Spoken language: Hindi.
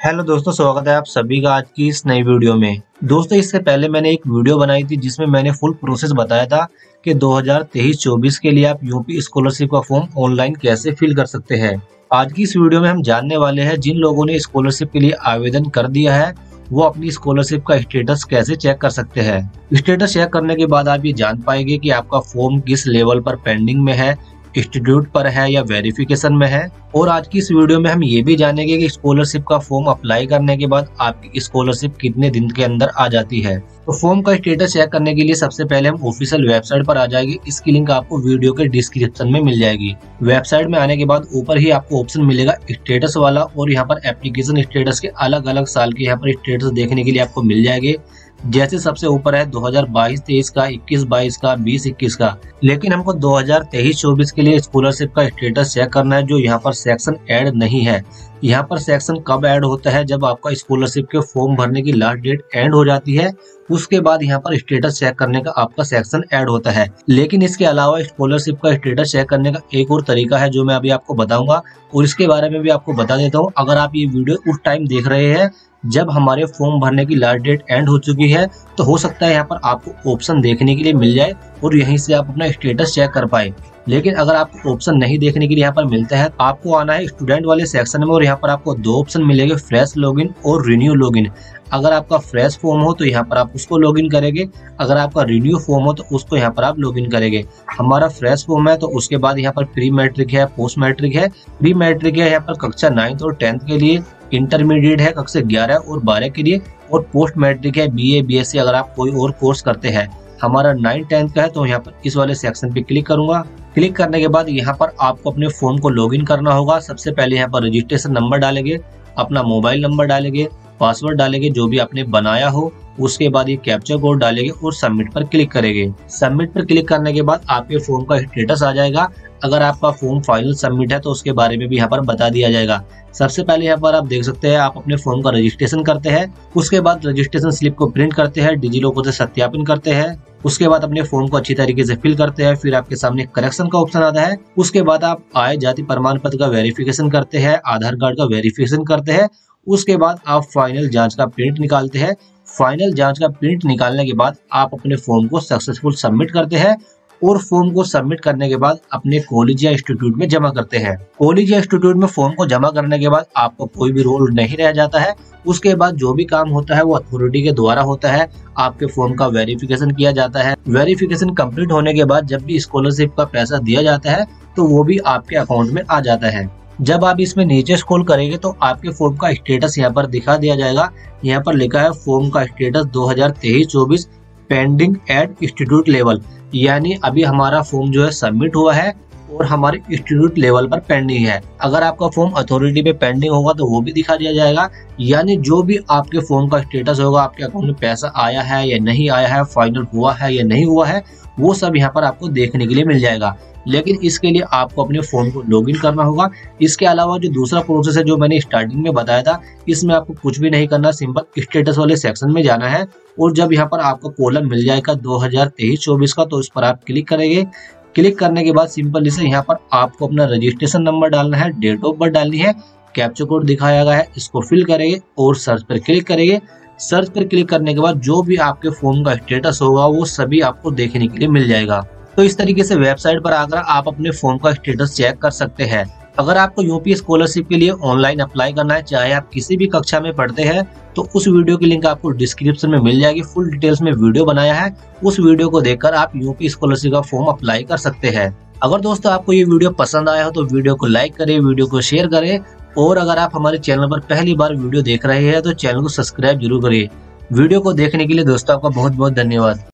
हेलो दोस्तों, स्वागत है आप सभी का आज की इस नई वीडियो में। दोस्तों, इससे पहले मैंने एक वीडियो बनाई थी जिसमें मैंने फुल प्रोसेस बताया था कि 2023-24 के लिए आप यूपी स्कॉलरशिप का फॉर्म ऑनलाइन कैसे फिल कर सकते हैं। आज की इस वीडियो में हम जानने वाले हैं जिन लोगों ने स्कॉलरशिप के लिए आवेदन कर दिया है वो अपनी स्कॉलरशिप का स्टेटस कैसे चेक कर सकते हैं। स्टेटस चेक करने के बाद आप ये जान पाएंगे कि आपका फॉर्म किस लेवल पर पेंडिंग में है, इंस्टीट्यूट पर है या वेरिफिकेशन में है। और आज की इस वीडियो में हम ये भी जानेंगे कि स्कॉलरशिप का फॉर्म अप्लाई करने के बाद आपकी स्कॉलरशिप कितने दिन के अंदर आ जाती है। तो फॉर्म का स्टेटस चेक करने के लिए सबसे पहले हम ऑफिशियल वेबसाइट पर आ जाएंगे। इसकी लिंक आपको वीडियो के डिस्क्रिप्शन में मिल जाएगी। वेबसाइट में आने के बाद ऊपर ही आपको ऑप्शन मिलेगा स्टेटस वाला, और यहाँ पर एप्लीकेशन स्टेटस के अलग अलग साल के यहाँ पर स्टेटस देखने के लिए आपको मिल जाएंगे। जैसे सबसे ऊपर है 2022-23 का, 21-22 का, 20-21 का। लेकिन हमको 2023-24 के लिए स्कॉलरशिप का स्टेटस चेक करना है, जो यहाँ पर सेक्शन ऐड नहीं है। यहाँ पर सेक्शन कब ऐड होता है? जब आपका स्कॉलरशिप के फॉर्म भरने की लास्ट डेट एंड हो जाती है, उसके बाद यहाँ पर स्टेटस चेक करने का आपका सेक्शन ऐड होता है। लेकिन इसके अलावा स्कॉलरशिप का स्टेटस चेक करने का एक और तरीका है जो मैं अभी आपको बताऊंगा, और इसके बारे में भी आपको बता देता हूँ। अगर आप ये वीडियो उस टाइम देख रहे हैं जब हमारे फॉर्म भरने की लास्ट डेट एंड हो चुकी है, तो हो सकता है यहाँ पर आपको ऑप्शन देखने के लिए मिल जाए और यहीं से आप अपना स्टेटस चेक कर पाए। लेकिन अगर आपको ऑप्शन नहीं देखने के लिए यहाँ पर मिलता है, आपको आना है स्टूडेंट वाले सेक्शन में, और यहाँ पर आपको दो ऑप्शन मिलेंगे, फ्रेश लॉगिन और रिन्यू लॉगिन। अगर आपका फ्रेश फॉर्म हो तो यहाँ पर आप उसको लॉगिन करेंगे, अगर आपका रिन्यू फॉर्म हो तो उसको यहाँ पर आप लॉगिन करेंगे। हमारा फ्रेश फॉर्म है तो उसके बाद यहाँ पर प्री मैट्रिक है, पोस्ट मैट्रिक है। प्री मैट्रिक है यहाँ पर कक्षा 9th और 10th के लिए, इंटरमीडिएट है कक्षा 11 और 12 के लिए, और पोस्ट मैट्रिक है BA BSc अगर आप कोई और कोर्स करते हैं। हमारा 9th-10th का है तो यहाँ पर इस वाले सेक्शन पे क्लिक करूंगा। क्लिक करने के बाद यहाँ पर आपको अपने फॉर्म को लॉगिन करना होगा। सबसे पहले यहाँ पर रजिस्ट्रेशन नंबर डालेंगे, अपना मोबाइल नंबर डालेंगे, पासवर्ड डालेंगे जो भी आपने बनाया हो, उसके बाद ये कैप्चा कोड डालेंगे और सबमिट पर क्लिक करेंगे। सबमिट पर क्लिक करने के बाद आपके फॉर्म का स्टेटस आ जाएगा। अगर आपका फॉर्म फाइनल सबमिट है तो उसके बारे में भी यहाँ पर बता दिया जाएगा। सबसे पहले यहाँ पर आप देख सकते हैं, आप अपने फॉर्म का रजिस्ट्रेशन करते हैं, उसके बाद रजिस्ट्रेशन स्लिप को प्रिंट करते हैं, डिजिलॉकर से सत्यापन करते हैं, उसके बाद अपने फॉर्म को अच्छी तरीके से फिल करते हैं। फिर आपके सामने करेक्शन का ऑप्शन आता है। उसके बाद आप आय जाति प्रमाण पत्र का वेरिफिकेशन करते हैं, आधार कार्ड का वेरिफिकेशन करते हैं। उसके बाद आप फाइनल जांच का प्रिंट निकालते हैं। फाइनल जांच का प्रिंट निकालने के बाद आप अपने फॉर्म को सक्सेसफुल सबमिट करते हैं, और फॉर्म को सबमिट करने के बाद अपने कॉलेज या इंस्टीट्यूट में जमा करते हैं। कॉलेज या इंस्टीट्यूट में फॉर्म को जमा करने के बाद आपको कोई भी रोल नहीं रह जाता है। उसके बाद जो भी काम होता है वो अथॉरिटी के द्वारा होता है। आपके फॉर्म का वेरिफिकेशन किया जाता है। वेरिफिकेशन कंप्लीट होने के बाद जब भी स्कॉलरशिप का पैसा दिया जाता है तो वो भी आपके अकाउंट में आ जाता है। जब आप इसमें नीचे स्क्रॉल करेंगे तो आपके फॉर्म का स्टेटस यहाँ पर दिखा दिया जाएगा। यहाँ पर लिखा है फॉर्म का status 2023-24 pending at institute level, यानी अभी हमारा फॉर्म जो है सबमिट हुआ है और हमारे इंस्टीट्यूट लेवल पर पेंडिंग है। अगर आपका फॉर्म अथॉरिटी पे पेंडिंग होगा तो वो भी दिखा दिया जाएगा। यानी जो भी आपके फॉर्म का स्टेटस होगा, आपके अकाउंट में पैसा आया है या नहीं आया है, फाइनल हुआ है या नहीं हुआ है, वो सब यहाँ पर आपको देखने के लिए मिल जाएगा। लेकिन इसके लिए आपको अपने फॉर्म को लॉगिन करना होगा। इसके अलावा जो दूसरा प्रोसेस है जो मैंने स्टार्टिंग में बताया था, इसमें आपको कुछ भी नहीं करना, सिंपल स्टेटस वाले सेक्शन में जाना है, और जब यहाँ पर आपको कॉलम मिल जाएगा 2023-24 का तो इस पर आप क्लिक करेंगे। क्लिक करने के बाद सिंपल इसे यहाँ पर आपको अपना रजिस्ट्रेशन नंबर डालना है, डेट ऑफ बर्थ डालनी है, कैप्चा कोड दिखाया गया है, इसको फिल करेंगे और सर्च पर क्लिक करेंगे। सर्च पर क्लिक करने के बाद जो भी आपके फॉर्म का स्टेटस होगा वो सभी आपको देखने के लिए मिल जाएगा। तो इस तरीके से वेबसाइट पर आकर आप अपने फॉर्म का स्टेटस चेक कर सकते हैं। अगर आपको यूपी स्कॉलरशिप के लिए ऑनलाइन अप्लाई करना है, चाहे आप किसी भी कक्षा में पढ़ते हैं, तो उस वीडियो की लिंक आपको डिस्क्रिप्शन में मिल जाएगी। फुल डिटेल्स में वीडियो बनाया है, उस वीडियो को देखकर आप यूपी स्कॉलरशिप का फॉर्म अप्लाई कर सकते हैं। अगर दोस्तों आपको ये वीडियो पसंद आया हो तो वीडियो को लाइक करें, वीडियो को शेयर करें, और अगर आप हमारे चैनल पर पहली बार वीडियो देख रहे हैं तो चैनल को सब्सक्राइब जरूर करिए। वीडियो को देखने के लिए दोस्तों आपका बहुत बहुत धन्यवाद।